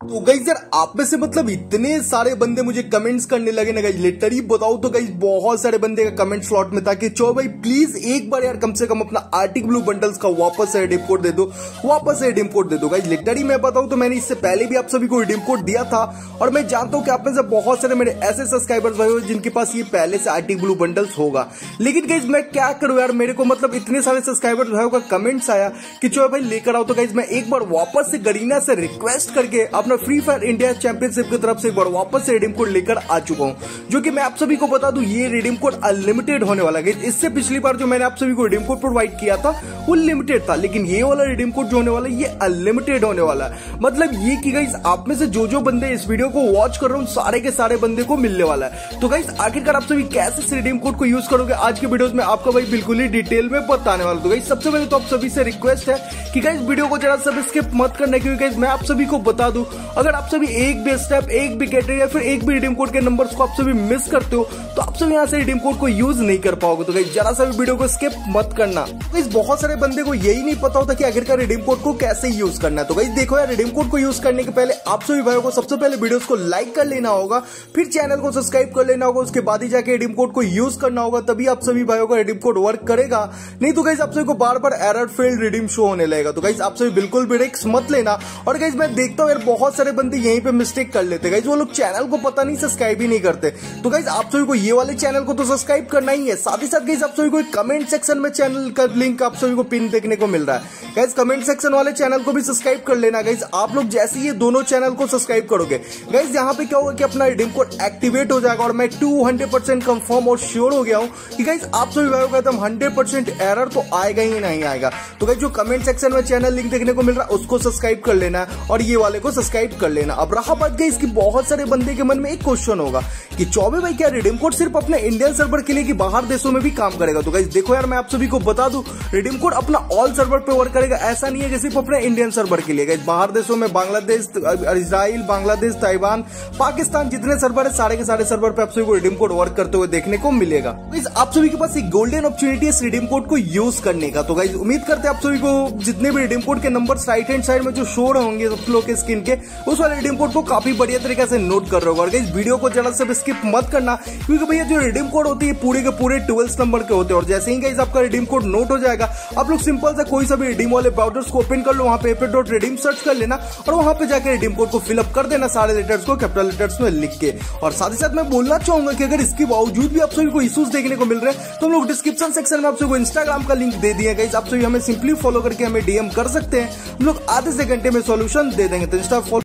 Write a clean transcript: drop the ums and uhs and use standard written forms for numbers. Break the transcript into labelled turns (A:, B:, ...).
A: तो गाइस यार आप में से मतलब इतने सारे बंदे मुझे कमेंट्स करने लगे ना गाइस, लिटरली बताऊं तो गाइस बहुत सारे बंदे का कमेंट स्लॉट में था कि चो भाई प्लीज एक बार यार कम से कम अपना आर्टिक ब्लू बंडल्स का वापस से रिडीम कोड दे दो, वापस से रिडीम कोड दे दो। गाइस लिटरली मैं बताऊं तो मैंने इससे पहले भी आप सभी को रिडीम कोड दिया था और मैं जानता हूं कि आप में से बहुत सारे मेरे ऐसे सब्सक्राइबर्स भाई जिनके पास ये पहले से आर्टिक ब्लू बंडल्स होगा। लेकिन गाइस मैं क्या करूं यार, मेरे को मतलब इतने सारे सब्सक्राइबर्स भाइयों का कमेंट्स आया कि चो भाई लेकर आओ। तो गाइस मैं एक बार वापस से गरीना से रिक्वेस्ट करके अपना फ्री फायर इंडिया चैंपियनशिप की तरफ से एक बार वापस से रिडीम कोड लेकर आ चुका हूं, जो कि मैं आप सभी को बता दूं ये रिडीम कोड अनलिमिटेड होने वाला है। इससे पिछली बार जो मैंने आप सभी को रिडीम कोड प्रोवाइड किया था वो लिमिटेड था, लेकिन ये वाला रिडीम कोड जो होने वाला है ये अनलिमिटेड होने वाला है। मतलब ये कि गाइस आप में से जो बंदे इस वीडियो को वॉच कर रहे हो सारे के सारे बंदे को मिलने वाला है। तो गाइस आखिरकार आप सभी कैसे इस रिडीम कोड को यूज करोगे आज के वीडियोस में आपको भाई बिल्कुल ही डिटेल में बताने वाला। तो गाइस सबसे पहले तो आप सभी से रिक्वेस्ट है कि गाइस वीडियो को जरा सब स्किप मत करना, क्योंकि गाइस मैं आप सभी को बता दूं अगर आप सभी एक भी स्टेप, एक भी कैटेगरी या फिर एक भी रिडीम कोड के नंबर्स को आप सभी मिस करते हो तो आप सभी यहां से रिडीम कोड को यूज नहीं कर पाओगे। तो गाइस जरा सा भी वीडियो को स्किप मत करना। गाइस बहुत सारे बंदे को यही नहीं पता होता कि आखिरकार रिडीम कोड को कैसे यूज करना है। तो गाइस देखो यार, रिडीम कोड को यूज करने के पहले आप सभी भाइयों को सबसे पहले वीडियोस को लाइक कर लेना होगा, फिर चैनल को सब्सक्राइब कर लेना होगा, उसके बाद ही जाके रिडीम कोड को यूज करना होगा, तभी आप सभी भाइयों का रिडीम कोड वर्क करेगा। नहीं तो गाइस आप सभी को बार बार एरर फेल्ड रिडीम शो होने लगेगा। तो गाइस आप सभी बिल्कुल भी रिस्क मत लेना। और गाइस मैं देखता हूं यार बहुत सारे बंदे यहीं पे मिस्टेक कर लेते गाइस, वो लोग चैनल को पता नहीं सब्सक्राइब ही नहीं करते। तो गाइस आप सभी को ये वाले चैनल को तो सब्सक्राइब करना ही है, साथ ही साथ गाइस आप सभी को कमेंट सेक्शन में चैनल का लिंक आप सभी को पिन देखने को मिल रहा है। गाइस कमेंट सेक्शन वाले चैनल को भी सब्सक्राइब कर लेना। गाइस आप लोग जैसे ये दोनों चैनल को सब्सक्राइब करोगे गाइस यहाँ पे क्या होगा कि अपना रिडीम कोड एक्टिवेट हो जाएगा और मैं 200% कंफर्म और श्योर हो गया हूं कि गाइस आप सभी भाइयों का एकदम 100% एरर तो आएगा ही नहीं आएगा। तो गाइस जो कमेंट सेक्शन में चैनल लिंक देखने को मिल रहा है उसको सब्सक्राइब कर लेना और ये वाले को सब्सक्राइब कर लेना। अब रहा बात गाइस कि बहुत सारे बंदे के मन में एक क्वेश्चन होगा कि चौबे भाई क्या रिडीम कोड सिर्फ अपने इंडियन सर्वर के लिए कि बाहर देशों में भी काम करेगा। तो गाइस देखो यार मैं आप सभी को बता दूं रिडीम कोड अपना ऑल सर्वर पे वर्क करेगा, ऐसा नहीं है कि सिर्फ अपने इंडियन सर्वर के लिए। गाइस बाहर देशों में बांग्लादेश, इजराइल, बांग्लादेश, ताइवान, पाकिस्तान जितने सर्वर है सारे के सारे सर्वर पे आप सभी को रिडीम कोड वर्क करते हुए देखने को मिलेगा। गाइस आप सभी के पास एक गोल्डन अपॉर्चुनिटी है इस रिडीम कोड को यूज करने का। तो गाइस उम्मीद करते हैं आप सभी को जितने भी रिडीम कोड के नंबर राइट हैंड साइड में जो शो होंगे सब लोग के स्क्रीन के उस वाले रिडीम कोड को काफी बढ़िया तरीके से नोट कर रहे हो। और गाइस वीडियो को जरा से स्किप मत करना, क्योंकि भैया जो रिडीम कोड होती है पूरे के पूरे 12 नंबर के होते हैं। और जैसे ही गाइस आपका रिडीम कोड नोट हो जाएगा आप लोग सिंपल से कोई सा भी रिडीम वाले ब्राउजर्स को ओपन कर लो, वहां पे epic.redeem सर्च कर लेना और वहां पे जाकर रिडीम कोड को फिलअप कर देना सारे लेटर्स को कैपिटल लेटर्स में लिख के। और साथ ही साथ मैं बोलना चाहूंगा कि अगर इसके बावजूद भी आप सभी को इश्यूज देखने को मिल रहे हैं तो हम लोग डिस्क्रिप्शन सेक्शन में आप सभी को इंस्टाग्राम का लिंक दे दिया गाइस, आप सभी हमें सिंपली फॉलो करके हमें डीएम कर सकते हैं, हम लोग आधे से घंटे में सॉल्यूशन दे देंगे। तो इंस्टा